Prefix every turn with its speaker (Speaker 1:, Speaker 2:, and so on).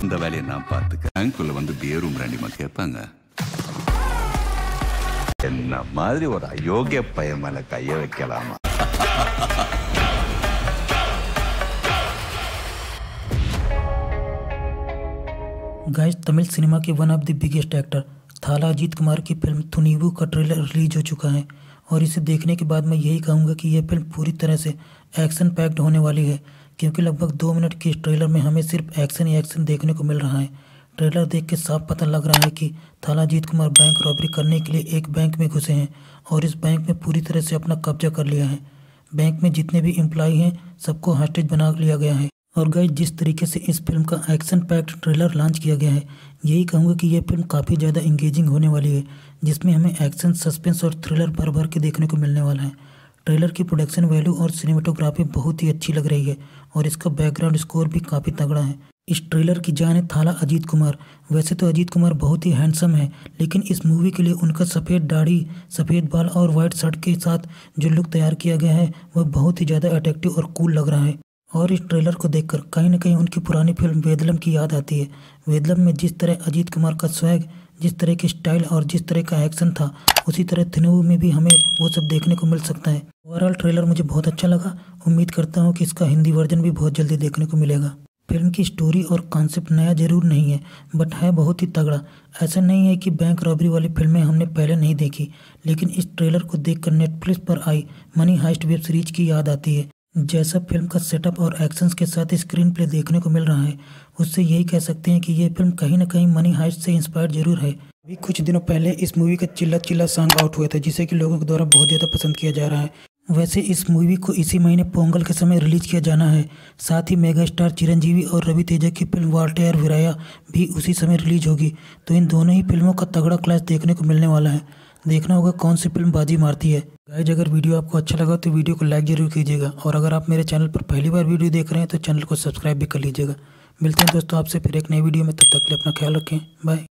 Speaker 1: இந்த வேலையை நான் பார்த்துக்க. பேங்க்குள்ள வந்து பியர் ரூம் ரெண்டிமா கேட்பாங்க. என்ன மாதிரி ஒரு அயோக்கிய பையன் மேல கைய வைக்கலாமா?
Speaker 2: गाइस, तमिल सिनेमा के one of the biggest actor Thala Ajith Kumar की फिल्म थुनीवु का ट्रेलर रिलीज हो चुका है और इसे देखने के बाद मैं यही कहूँगा कि यह फिल्म पूरी तरह से एक्शन पैक्ड होने वाली है, क्योंकि लगभग 2 मिनट के इस ट्रेलर में हमें सिर्फ एक्शन ही एक्शन देखने को मिल रहा है। ट्रेलर देख के साफ पता लग रहा है कि थाला अजीत कुमार बैंक रॉबरी करने के लिए एक बैंक में घुसे हैं और इस बैंक में पूरी तरह से अपना कब्जा कर लिया है। बैंक में जितने भी एम्प्लॉय हैं सबको हॉस्टेज बना लिया गया है। और गाइस, जिस तरीके से इस फिल्म का एक्शन पैक्ड ट्रेलर लॉन्च किया गया है, यही कहूँगा कि यह फिल्म काफ़ी ज़्यादा इंगेजिंग होने वाली है, जिसमें हमें एक्शन, सस्पेंस और थ्रिलर भर भर के देखने को मिलने वाला है। ट्रेलर की प्रोडक्शन वैल्यू और सिनेमेटोग्राफी बहुत ही अच्छी लग रही है और इसका बैकग्राउंड स्कोर भी काफ़ी तगड़ा है। इस ट्रेलर की जान है थाला अजीत कुमार। वैसे तो अजीत कुमार बहुत ही हैंडसम है, लेकिन इस मूवी के लिए उनका सफ़ेद दाढ़ी, सफ़ेद बाल और वाइट शर्ट के साथ जो लुक तैयार किया गया है वह बहुत ही ज़्यादा अट्रैक्टिव और कूल लग रहा है। और इस ट्रेलर को देखकर कहीं ना कहीं उनकी पुरानी फिल्म वेदलम की याद आती है। वेदलम में जिस तरह अजीत कुमार का स्वैग, जिस तरह की स्टाइल और जिस तरह का एक्शन था, उसी तरह थुनीवु में भी हमें वो सब देखने को मिल सकता है। ओवरऑल ट्रेलर मुझे बहुत अच्छा लगा। उम्मीद करता हूँ कि इसका हिंदी वर्जन भी बहुत जल्दी देखने को मिलेगा। फिल्म की स्टोरी और कॉन्सेप्ट नया जरूर नहीं है, बट है बहुत ही तगड़ा। ऐसा नहीं है कि बैंक रॉबरी वाली फिल्में हमने पहले नहीं देखी, लेकिन इस ट्रेलर को देखकर नेटफ्लिक्स पर आई मनी हाइस्ट वेब सीरीज की याद आती है। जैसा फिल्म का सेटअप और एक्शंस के साथ स्क्रीन प्ले देखने को मिल रहा है, उससे यही कह सकते हैं कि ये फिल्म कहीं ना कहीं मनी हाइस्ट से इंस्पायर्ड जरूर है। अभी कुछ दिनों पहले इस मूवी का चिल्ला चिल्ला सॉन्ग आउट हुआ था, जिसे कि लोगों के द्वारा बहुत ज़्यादा पसंद किया जा रहा है। वैसे इस मूवी को इसी महीने पोंगल के समय रिलीज किया जाना है। साथ ही मेगा स्टार चिरंजीवी और रवि तेजा की फिल्म वाल्टेयर वीराया भी उसी समय रिलीज होगी, तो इन दोनों ही फिल्मों का तगड़ा क्लैश देखने को मिलने वाला है। देखना होगा कौन सी फिल्म बाजी मारती है। गाइस, अगर वीडियो आपको अच्छा लगा तो वीडियो को लाइक जरूर कीजिएगा, और अगर आप मेरे चैनल पर पहली बार वीडियो देख रहे हैं तो चैनल को सब्सक्राइब भी कर लीजिएगा। मिलते हैं दोस्तों आपसे फिर एक नई वीडियो में, तब तक के लिए अपना ख्याल रखें। बाय।